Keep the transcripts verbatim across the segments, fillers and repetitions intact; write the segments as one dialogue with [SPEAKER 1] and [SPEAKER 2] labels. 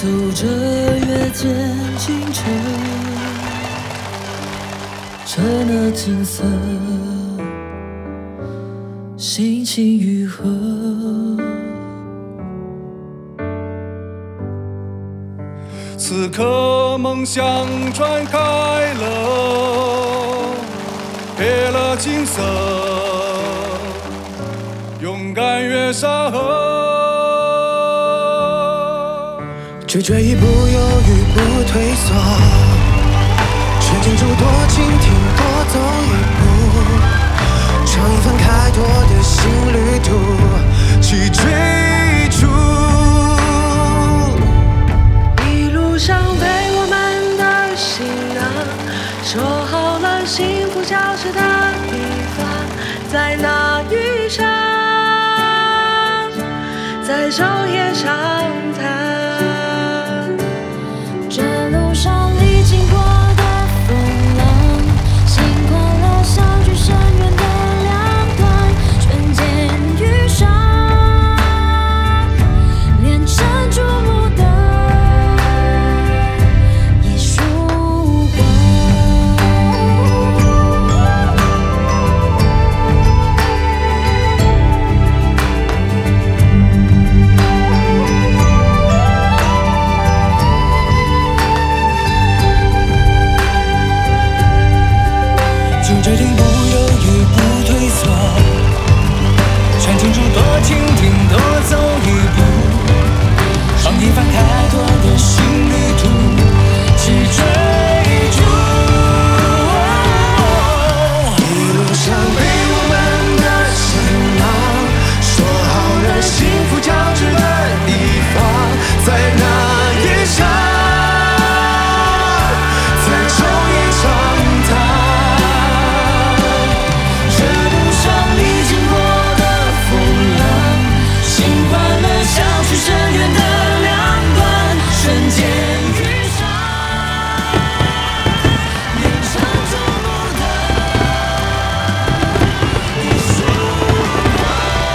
[SPEAKER 1] 走着越渐清澈，趁那景色，心情愈合。
[SPEAKER 2] 此刻梦想传开了，别了景色，勇敢越沙河。
[SPEAKER 3] 拒绝一不犹豫，不退缩，全进入多倾听，多走一步，尝一番开拓的新旅途，去追逐。
[SPEAKER 4] 一路上被我们的行囊，说好了幸福消失的地方，在那一场，在昼夜长谈。
[SPEAKER 5] 这路上历经过的风浪，辛快乐相距深远的两端，瞬间遇上，连城注目的也曙光。
[SPEAKER 3] 决定不犹豫，不退缩，全进入多倾听，多走一步，尝一番开拓的新旅途，去追逐。一路上被我们的行囊，说好了幸福交织的地方，在那一场，在昼夜长谈。 深远的两端，瞬间遇上，连城注目的一束光。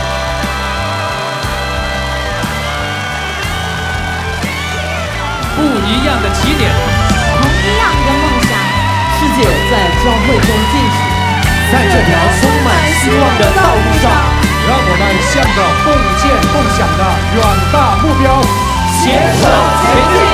[SPEAKER 6] 不一样的起点，
[SPEAKER 7] 同一样的梦想，
[SPEAKER 8] 世界在交汇中进行，
[SPEAKER 6] 在这条充满希望的道路上。 让我们向着共建梦想的远大目标携手前进。